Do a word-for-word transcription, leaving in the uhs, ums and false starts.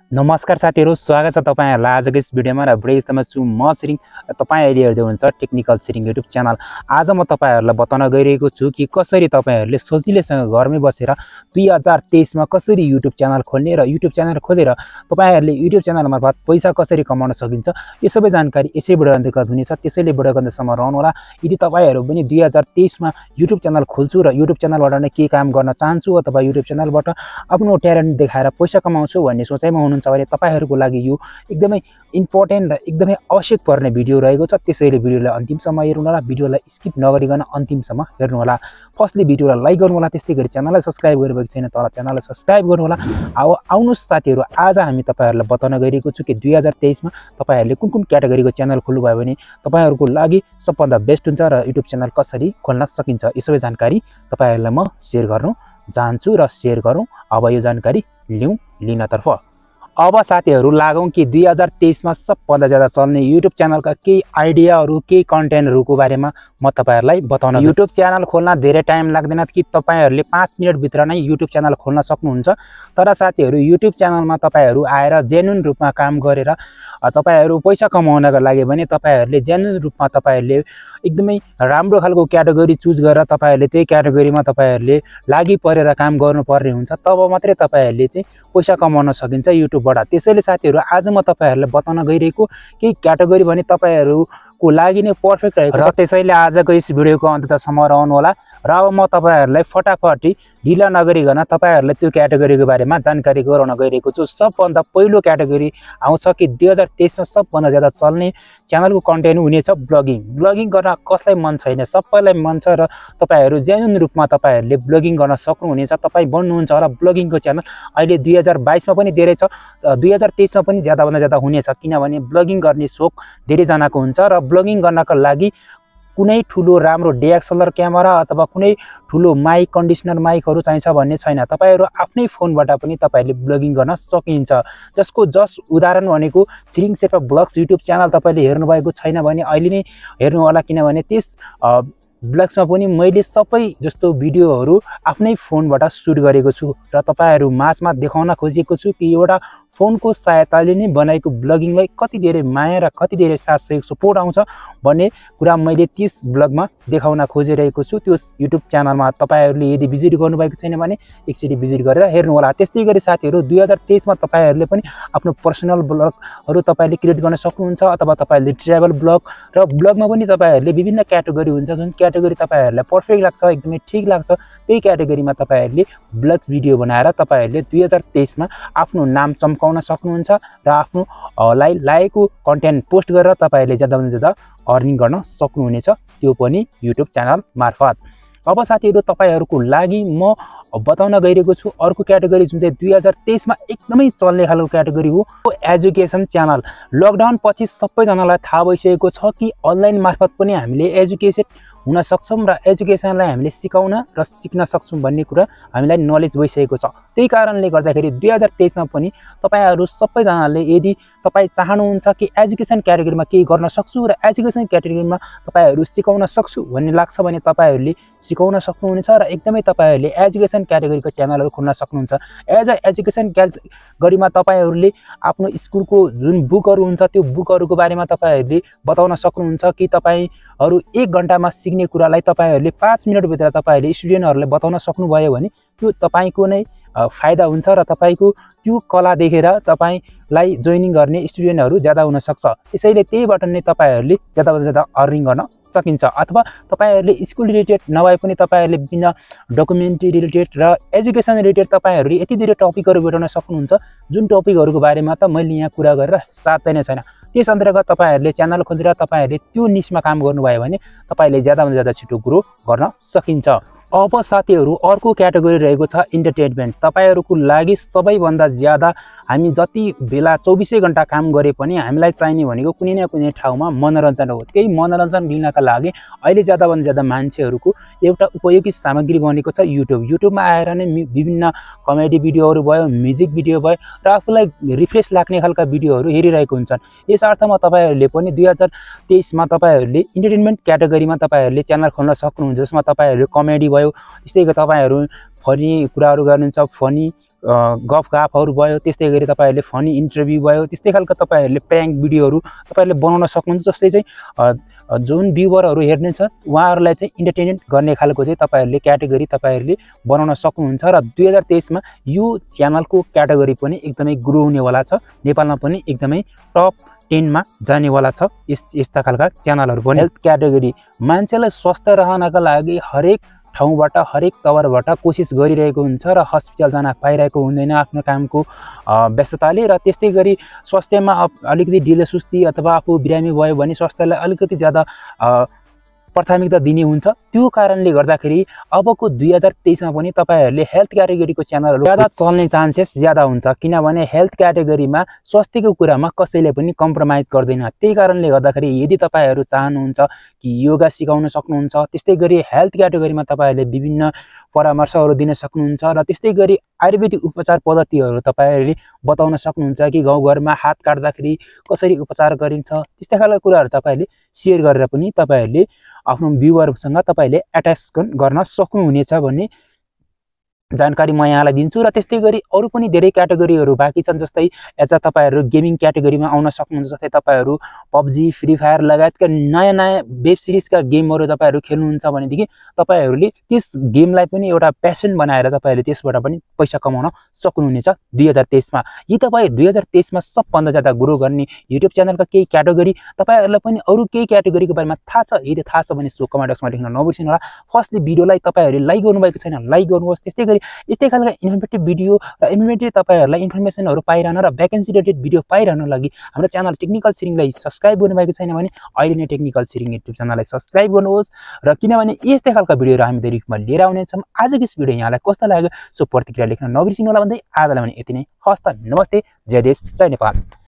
नमस्कार साथीहरु, स्वागत छ तपाईहरुलाई आजको यस भिडियोमा र भिडियोमा छु म सिरिङ। तपाई अहिले हेर्दै हुनुहुन्छ टेक्निकल सिरिङ युट्युब च्यानल। आज म तपाईहरुलाई बताउन गइरहेको छु कि कसरी तपाईहरुले सजिलैसँग घरमै बसेर दुई हजार तेइस मा कसरी युट्युब च्यानल खोल्ने र युट्युब च्यानल खोलेर तपाईहरुले युट्युब च्यानल मार्फत पैसा कसरी कमाउन सकिन्छ, यो सबै जानकारी यसै भिडियो अन्तर्गत हुनेछ। त्यसैले भिडियोको अन्तसम्म रहनु होला। यदि तपाईहरु पनि दुई हजार तेइस मा युट्युब च्यानल खोल्छु र युट्युब च्यानलबाट नै के काम गर्न चाहन्छु अथवा युट्युब च्यानलबाट आफ्नो ट्यालेन्ट देखाएर पैसा कमाउँछु भन्ने सोचाइमा हुनुहुन्छ भने तपाईहरुको लागि यो एकदमै इम्पोर्टेन्ट र एकदमै आवश्यक पर्ने भिडियो रहेको छ। त्यसैले भिडियोलाई अन्तिमसम्म हेर्नु होला। भिडियोलाई स्किप नगरिकन अन्तिमसम्म हेर्नु होला। फर्स्टली भिडियोलाई लाइक गर्नु होला, त्यस्तै गरी च्यानललाई सब्स्क्राइब गरेको छैन तल च्यानललाई सब्स्क्राइब गर्नु होला। अब आउनुस् साथीहरु, आज हामी तपाईहरुलाई बताउन गइरहेको छु कि दुई हजार तेइस मा तपाईहरुले कुन कुन क्याटेगोरीको च्यानल खोल्नु भयो भने तपाईहरुको लागि सबभन्दा बेस्ट हुन्छ र युट्युब च्यानल कसरी खोल्न सकिन्छ, यो सबै जानकारी तपाईहरुलाई म शेयर गर्न चाहन्छु र शेयर गरौँ। अब यो जानकारी लिउँ लिनतर्फ। अब साथीहरु लागौं कि दुई हजार तेइस मा सबभन्दा ज्यादा चल्ने युट्युब च्यानलका केही आइडियाहरु, केही कन्टेन्टहरुको बारेमा म तपाईहरुलाई बताउन। युट्युब च्यानल खोल्न धेरै टाइम लाग्दैन कि तपाईहरुले पाँच मिनेट भित्र नै युट्युब च्यानल खोल्न सक्नुहुन्छ। तर साथीहरु, युट्युब च्यानलमा तपाईहरु आएर जेन्युन रूपमा काम गरेर तपाईहरु पैसा कमाउनका लागि भने तपाईहरुले जेन्युन रूपमा तपाईहरुले एकदमै राम्रो खालको क्याटेगोरी चुज गरेर तपाईहरुले त्यही क्याटेगोरीमा तपाईहरुले लागि परेर काम गर्नुपर्ने हुन्छ। तब मात्रै तपाईहरुले चाहिँ पैसा कमाउन सकिन्छ युट्युबबाट। त्यसैले साथीहरु, आज म तपाईहरुलाई बताउन गइरहेको केही क्याटेगोरी भने तपाईहरुको लागि नै पर्फेक्ट रहेको छ। त्यसैले आजको यस भिडियोको अन्तसम्म रहनु होला। र अब म तपाईहरुलाई फटाफटी ढिला नगरिकन तपाईहरुलाई त्यो क्याटेगोरीको बारेमा जानकारी गराउन गइरहेको छु। सबभन्दा पहिलो क्याटेगोरी आउँछ कि दुई हजार तेइस मा सबभन्दा ज्यादा चल्ने च्यानलको कन्टेन्ट हुनेछ ब्लगिङ। ब्लगिङ गर्न कसलाई मन छैन, सबैलाई मन छ र तपाईहरु जेन्युन रूपमा तपाईहरुले ब्लगिङ गर्न सक्नुहुनेछ। तपाई बन्नुहुन्छ होला ब्लगिङको च्यानल। अहिले दुई हजार बाइस मा पनि धेरै छ, दुई हजार तेइस मा पनि ज्यादा भन्दा ज्यादा हुनेछ, किनभने ब्लगिङ गर्ने सोख धेरै जनाको हुन्छ र ब्लगिङ गर्नका लागि कुनै ठुलो राम्रो डीएसएलआर क्यामेरा अथवा कुनै ठुलो माइक, कन्डिसनर माइकहरु चाहिन्छ भन्ने छैन। तपाईहरु आफ्नै फोनबाट पनि तपाईहरुले ब्लगिङ गर्न सकिन्छ। जसको जस उदाहरण भनेको Tsering Sherpa blogs YouTube channel तपाईले हेर्नु भएको छैन भने अहिले नै हेर्नु होला, किनभने त्यस ब्लग्समा पनि मैले सबै जस्तो भिडियोहरु आफ्नै फोनबाट सुट गरेको छु र तपाईहरु माझमा देखाउन खोजेको छु कि एउटा फोनको सहायताले नै बनाएको ब्लगिङलाई कति धेरै माया र कति धेरै साथ सहयोग सपोर्ट आउँछ भन्ने कुरा मैले त्यस ब्लगमा देखाउन खोजिरहेको छु। त्यो युट्युब च्यानलमा तपाईहरुले यदि भिजिट गर्नुभएको छैन भने एकचोटि भिजिट गरेर हेर्नु होला। त्यस्तै गरी साथीहरु, दुई हजार तेइस मा तपाईहरुले पनि आफ्नो पर्सनल ब्लगहरु तपाईले क्रिएट गर्न सक्नुहुन्छ अथवा तपाईले ट्राभल ब्लग र ब्लगमा पनि तपाईहरुले विभिन्न क्याटेगोरी हुन्छ। जुन क्याटेगोरी तपाईहरुलाई पर्फेक्ट लाग्छ, एकदमै ठीक लाग्छ, त्यही क्याटेगोरीमा तपाईहरुले ब्लग्स भिडियो बनाएर तपाईहरुले दुई हजार तेइस मा आफ्नो नाम चम्काउन सक्नुहुन्छ र आफ्नो लाई लागेको कन्टेन्ट पोस्ट गरेर तपाईहरुले ज्यादा भन्दा ज्यादा अर्निङ गर्न सक्नुहुनेछ, त्यो पनि युट्युब च्यानल मार्फत। अब साथीहरु, तपाईहरुको लागि म बताउन गइरहेको छु अर्को क्याटेगोरी जुन चाहिँ दुई हजार तेइस मा एकदमै चल्ने खालको क्याटेगोरी हो एजुकेसन च्यानल। लकडाउन पछि सबैजनालाई थाहा भइसकेको छ कि अनलाइन मार्फत पनि हामीले एजुकेसन हुन सक्छौं र एजुकेसनलाई हामीले सिकाउन र सिक्न सक्छौं भन्ने कुरा हामीलाई नलेज भइसकेको छ। त्यही कारणले गर्दाखेरि दुई हजार तेइस मा पनि तपाईहरु सबैजनाले यदि तपाई चाहनुहुन्छ कि एजुकेसन क्याटेगोरीमा केही गर्न सक्छु र एजुकेसन क्याटेगोरीमा तपाईहरु सिकाउन सक्छु भन्ने लाग्छ भने तपाईहरुले सिकाउन सक्नुहुनेछ र एकदमै तपाईहरुले एजुकेसन क्याटेगोरीको च्यानलहरु खोल्न सक्नुहुन्छ। एज अ एजुकेसन क्याटेगोरीमा तपाईहरुले आफ्नो स्कुलको जुन बुकहरु हुन्छ त्यो बुकहरुको बारेमा तपाईहरुले बताउन सक्नुहुन्छ कि तपाईहरु एक घण्टामा सिक्ने कुरालाई तपाईहरुले पाँच मिनेट भित्र तपाईहरुले स्टुडेन्टहरुले बताउन सक्नुभयो भने त्यो तपाईको नै फाइदा हुन्छ र तपाईको त्यो कला देखेर तपाईलाई जोइनिङ गर्ने स्टुडेन्टहरु ज्यादा हुन सक्छ। त्यसैले त्यहीबाट नै तपाईहरुले ज्यादा भन्दा ज्यादा अर्निङ गर्न सकिन्छ। अथवा तपाईहरुले स्कुल रिलेटेड नभए पनि तपाईहरुले विभिन्न डकुमेन्ट्री रिलेटेड र एजुकेसन रिलेटेड तपाईहरुले यति धेरै टपिकहरु भेटाउन सक्नुहुन्छ जुन टपिकहरुको बारेमा त मैले यहाँ कुरा गरेर साध्य नै छैन। त्यस अन्तर्गत तपाईहरुले च्यानल खोलेर तपाईहरुले त्यो निशमा काम गर्नुभयो भने तपाईले ज्यादा भन्दा ज्यादा छिटो ग्रो गर्न सकिन्छ। अब साथीहरु, अर्को क्याटेगोरी रहेको छ इन्टरटेनमेन्ट। तपाईहरुको लागि सबैभन्दा ज्यादा हामी जति बेला चौबिसै घण्टा काम गरे पनि हामीलाई चाहिने भनेको कुनै न कुनै ठाउँमा मनोरञ्जन हो। त्यही मनोरञ्जन लिनका लागि अहिले ज्यादा भन्दा ज्यादा मान्छेहरुको एउटा उपयोगी सामग्री बनेको छ युट्युब। युट्युबमा आएर नै विभिन्न कमेडी भिडियोहरु भयो, म्युजिक भिडियो भयो र आफूलाई रिफ्रेश लाग्ने खालका भिडियोहरु हेरिरहेको हुन्छन्। यस अर्थमा तपाईहरुले पनि दुई हजार तेइस मा तपाईहरुले इन्टरटेनमेन्ट क्याटेगोरीमा तपाईहरुले च्यानल खोल्न सक्नुहुन्छ, जसमा तपाईहरुले कमेडी भयो, त्यस्तै तपाईहरु फनी कुराहरु गर्नुहुन्छ, फनी गफ गाफहरू भयो, त्यस्तै गरी तपाईँहरूले फनी इन्टरभ्यू भयो, त्यस्तै खालको तपाईँहरूले प्र्याङ्क भिडियोहरू तपाईँहरूले बनाउन सक्नुहुन्छ। जस्तै चाहिँ जुन भ्युवरहरू हेर्नुहुन्छ उहाँहरूलाई चाहिँ इन्टरटेनमेन्ट गर्ने खालको चाहिँ तपाईँहरूले क्याटेगोरी तपाईँहरूले बनाउन सक्नुहुन्छ। र दुई हजार तेइसमा यो च्यानलको क्याटेगोरी पनि एकदमै ग्रो हुनेवाला छ, नेपालमा पनि एकदमै टप टेनमा जानेवाला छ। यस यस्ता खालका च्यानलहरू पनि हेल्थ क्याटेगोरी मान्छेलाई स्वस्थ रहनका लागि हरेक ठाउँबाट हरेक तवरबाट कोसिस गरिरहेको हुन्छ र हस्पिटल जान पाइरहेको हुँदैन आफ्नो कामको व्यस्तताले। र त्यस्तै गरी स्वास्थ्यमा अलिकति ढिलो सुस्ती अथवा आफू बिरामी भयो भने स्वास्थ्यलाई अलिकति ज्यादा प्राथमिकता दिने हुन्छ। त्यो कारणले गर्दाखेरि अबको दुई हजार तेइसमा पनि तपाईँहरूले हेल्थ क्याटेगोरीको च्यानलहरू ज्यादा चल्ने चान्सेस ज्यादा हुन्छ, किनभने हेल्थ क्याटेगोरीमा स्वास्थ्यको कुरामा कसैले पनि कम्प्रोमाइज गर्दैन। त्यही कारणले गर्दाखेरि यदि तपाईँहरू चाहनुहुन्छ कि योगा सिकाउन सक्नुहुन्छ, त्यस्तै गरी हेल्थ क्याटेगोरीमा तपाईँहरूले विभिन्न परामर्शहरू दिन सक्नुहुन्छ र त्यस्तै गरी आयुर्वेदिक उपचार पद्धतिहरू तपाईँहरूले बताउन सक्नुहुन्छ कि गाउँघरमा हात काट्दाखेरि कसरी उपचार गरिन्छ, त्यस्तै खालको कुराहरू तपाईँहरूले सेयर गरेर पनि तपाईँहरूले आफ्नो भ्युवरसँग तपाईँले एट्याच गर्न सक्नुहुनेछ भन्ने जानकारी म यहाँलाई दिन्छु। र त्यस्तै गरी अरू पनि धेरै क्याटेगोरीहरू बाँकी छन्। जस्तै यता तपाईँहरू गेमिङ क्याटेगोरीमा आउन सक्नुहुन्छ। जस्तै तपाईँहरू पब्जी, फ्री फायर लगायतका नयाँ नयाँ वेब सिरिजका गेमहरू तपाईँहरू खेल्नुहुन्छ भनेदेखि तपाईँहरूले त्यस गेमलाई पनि एउटा प्यासन बनाएर तपाईँहरूले त्यसबाट पनि पैसा कमाउन सक्नुहुनेछ दुई हजार तेइसमा। यी तपाईँ दुई हजार तेइसमा सबभन्दा ज्यादा ग्रो गर्ने युट्युब च्यानलका केही क्याटेगोरी, तपाईँहरूलाई पनि अरू केही क्याटेगोरीको बारेमा थाहा छ, यदि थाहा छ भने सो कमेन्ट बक्समा लेख्न नबिर्सिनु होला। फर्स्टली भिडियोलाई तपाईँहरूले लाइक गर्नुभएको छैन लाइक गर्नुहोस्। त्यस्तै गरी यस्तै खालका इन्फर्मेटिभ भिडियो र इन्फर्मेटिभ तपाईँहरूलाई इन्फर्मेसनहरू पाइरहन र भ्याकेन्सी रिलेटेड भिडियो पाइरहनु लागि हाम्रो च्यानल टेक्निकल सिरिङलाई सब्सक्राइब गर्नुभएको छैन भने अहिले नै टेक्निकल सिरिङ युट्युब च्यानललाई सब्सक्राइब गर्नुहोस्। र किनभने यस्तै खालका भिडियोहरू हामी धेरै रूपमा लिएर आउनेछौँ। आजको यस भिडियो यहाँलाई कस्तो लाग्यो सो प्रतिक्रिया लेख्न नबिर्सिनु होला भन्दै आजलाई भने यति नै। हस्त, नमस्ते, जय देश, जय नेपाल।